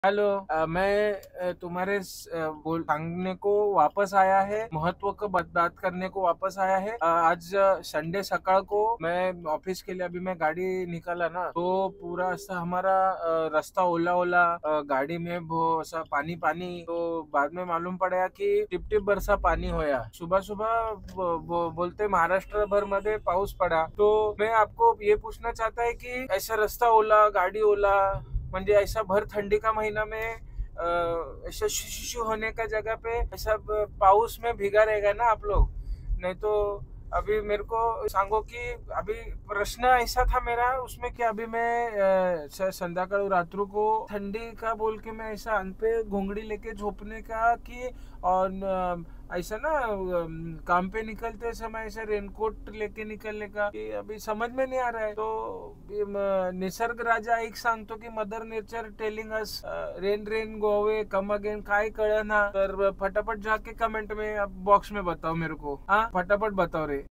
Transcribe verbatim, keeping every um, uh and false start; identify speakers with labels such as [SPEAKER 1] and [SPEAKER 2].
[SPEAKER 1] Hello. अ, मैं अ, तुम्हारे स- अ, बोल सांगने को वापस आया है, महत्व को बात बात करने को वापस आया है। अ, आज संडे सकाळ को मैं ऑफिस के लिए अभी मैं गाड़ी निकाला ना, तो पूरा ऐसा हमारा अ, रास्ता ओला ओला, अ, गाड़ी में वो ऐसा पानी पानी। तो बाद में मालूम पड़ा कि टिप टिप बरसा पानी होया। सुबह सुबह वो, वो बोलते महाराष्ट्र भर मध्ये पाऊस पड़ा। तो मैं आपको ये पूछना चाहता है कि ऐसा रास्ता ओला, गाड़ी ओला, म्हणजे ऐसा भर ठंडी का महीना में अ, ऐसा शिशु होने का जगह पे ऐसा ब- पाउस में भीगा रहेगा ना आप लोग। नहीं तो अभी मेरे को सांगो कि अभी प्रश्न ऐसा था मेरा उसमें कि अभी मैं अ, स- संध्याकाळ रात्रू को ठंडी का बोल के मैं ऐसा अंग पे घोंगड़ी लेके झोपने का कि और अ, ऐसा ना अम, काम पे निकलते समय ऐसा रेनकोट लेके निकलने का कि अभी समझ में नहीं आ रहा है। तो ये म- निसर्ग राजा एक सांगतो की mother nature telling us rain rain go away come again, काय कळना। तर फटाफट जाके कमेंट में बॉक्स में बताओ मेरे को। हाँ, फटाफट बताओ रे।